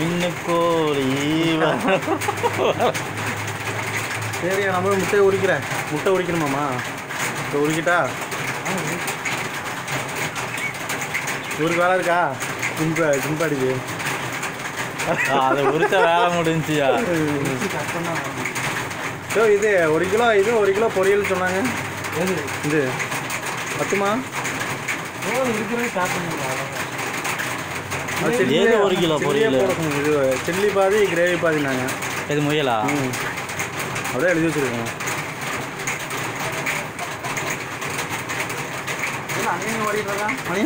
மின்னுக்கோழி. சரியா நம்ம முட்டையை உரிக்கிறேன். முட்டை உரிக்கணுமாம்மா? இப்போ உரிக்கிட்டா? ஒரு வேலை இருக்கா? ஜிம்பாடிக்கு அதை உரிச்சா வேலை முடிஞ்சியா? இது 1 கிலோ, இது 1 கிலோ பொரியல் சொன்னாங்க. இது பத்துமா? ஏது 1 கிலோ பொரியல்? இது சில்லி பாதி கிரேவி பாதினாங்க. இது முயலா? அப்படியே எழுதி வச்சுருக்கோம். அங்கேயும் ஓடிடுறதா மணி?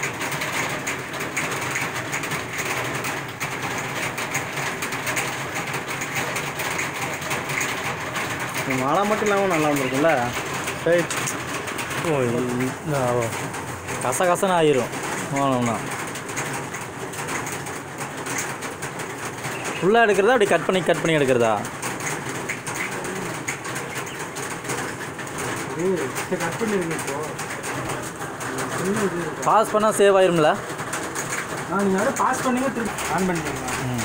மாலை மட்டும் இல்லாமல் நல்லா வந்துருக்குல்ல. சரி. கசகசன்னு ஆயிரும் வேணும்னா. ஃபுல்லாக எடுக்கிறதா அப்படி கட் பண்ணி எடுக்கிறதா? கட் பண்ணிருங்க. பாஸ் பண்ணால் சேவ் ஆயிரும்ல? நீங்கள் பாஸ் பண்ணிங்க திருப்பி ஆன் பண்ணிக்கலாம்.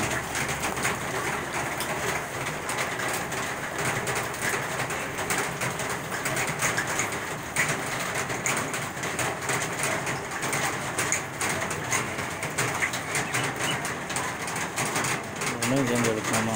ஒன்றும் சேர்ந்து எடுக்கலாமா?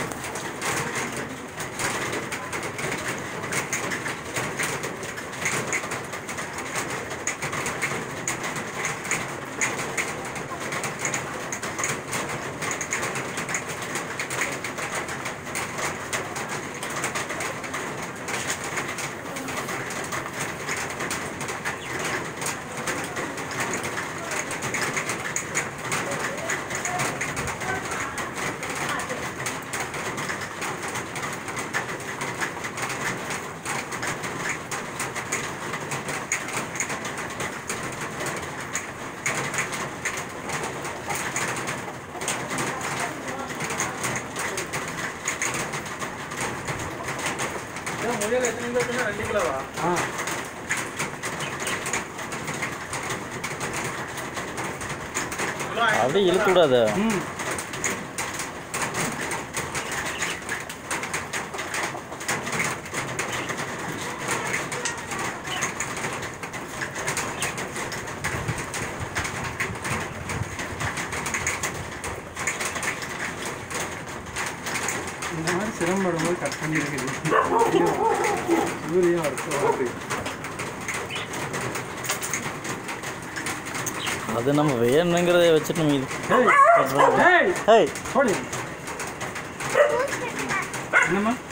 முயல் எத்தனை கிலோ? 2 கிலோவா? அப்படியே இழுத்து விடாத. இந்த மாதிரி சிரமப்படும் போது கட் பண்ணியிருக்குது. ஊரையும் வருது. அது நம்ம வேணுங்கிறத வச்சுட்டு நம்ம இது என்னம்மா